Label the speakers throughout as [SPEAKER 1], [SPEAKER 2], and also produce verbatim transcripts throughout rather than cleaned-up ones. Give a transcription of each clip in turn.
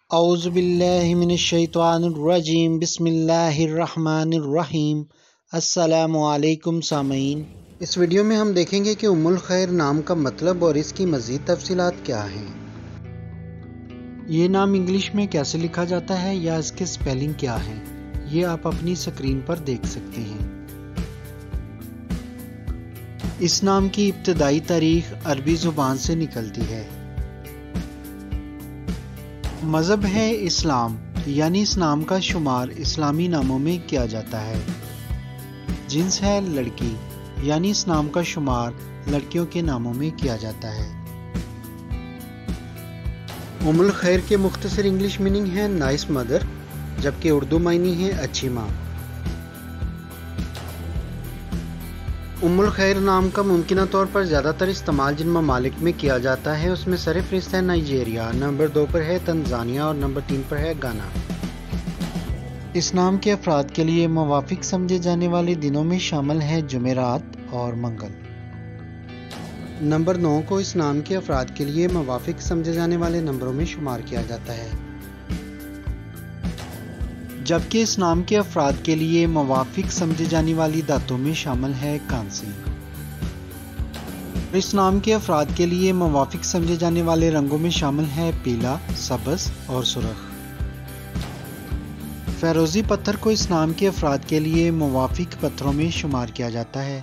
[SPEAKER 1] اعوذ باللہ من الشیطان الرجیم بسم اللہ الرحمن الرحیم۔ السلام علیکم سامعین، اس ویڈیو میں ہم دیکھیں گے کہ ام الخیر نام کا مطلب اور اس کی مزید تفصیلات کیا ہیں۔ یہ نام انگلش میں کیسے لکھا جاتا ہے یا اس کے سپیلنگ کیا ہے، یہ آپ اپنی سکرین پر دیکھ سکتے ہیں۔ اس نام کی ابتدائی تاریخ عربی زبان سے نکلتی ہے۔ مذہب ہے اسلام، یعنی اس نام کا شمار اسلامی ناموں میں کیا جاتا ہے۔ جنس ہے لڑکی، یعنی اس نام کا شمار لڑکیوں کے ناموں میں کیا جاتا ہے۔ ام الخیر کے مختصر انگلش میننگ ہے نائس مدر، جبکہ اردو معنی ہے اچھی ماں۔ ام الخیر نام کا ممکنہ طور پر زیادہ تر استعمال جن ممالک میں کیا جاتا ہے اس میں سر فہرست ہے نائجیریا، نمبر دو پر ہے تنزانیہ اور نمبر تین پر ہے گانا۔ اس نام کے افراد کے لیے موافق سمجھے جانے والے دنوں میں شامل ہیں جمعرات اور منگل۔ نمبر نو کو اس نام کے افراد کے لیے موافق سمجھے جانے والے نمبروں میں شمار کیا جاتا ہے، جبکہ اس نام کے افراد کے لیے موافق سمجھے جانے والی دھاتوں میں شامل ہے کانسی۔ اس نام کے افراد کے لیے موافق سمجھے جانے والے رنگوں میں شامل ہے پیلا، سبز اور سرخ۔ فیروزی پتھر کو اس نام کے افراد کے لیے موافق پتھروں میں شمار کیا جاتا ہے۔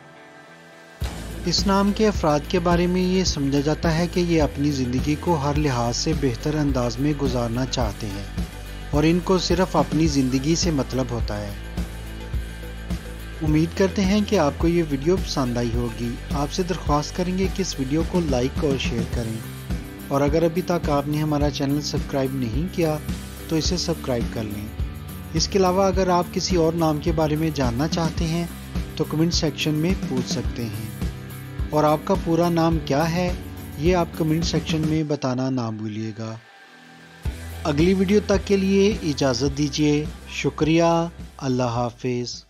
[SPEAKER 1] اس نام کے افراد کے بارے میں یہ سمجھا جاتا ہے کہ یہ اپنی زندگی کو ہر لحاظ سے بہتر انداز میں گزارنا چاہتے ہیں اور ان کو صرف اپنی زندگی سے مطلب ہوتا ہے۔ امید کرتے ہیں کہ آپ کو یہ ویڈیو پسند آئی ہوگی۔ آپ سے درخواست کریں گے کہ اس ویڈیو کو لائک اور شیئر کریں، اور اگر ابھی تک آپ نے ہمارا چینل سبسکرائب نہیں کیا تو اسے سبسکرائب کر لیں۔ اس کے علاوہ اگر آپ کسی اور نام کے بارے میں جاننا چاہتے ہیں تو کمنٹ سیکشن میں پوچھ سکتے ہیں، اور آپ کا پورا نام کیا ہے یہ آپ کمنٹ سیکشن میں بتانا نہ بھولیے گا۔ اگلی ویڈیو تک کے لیے اجازت دیجیے، شکریہ، اللہ حافظ۔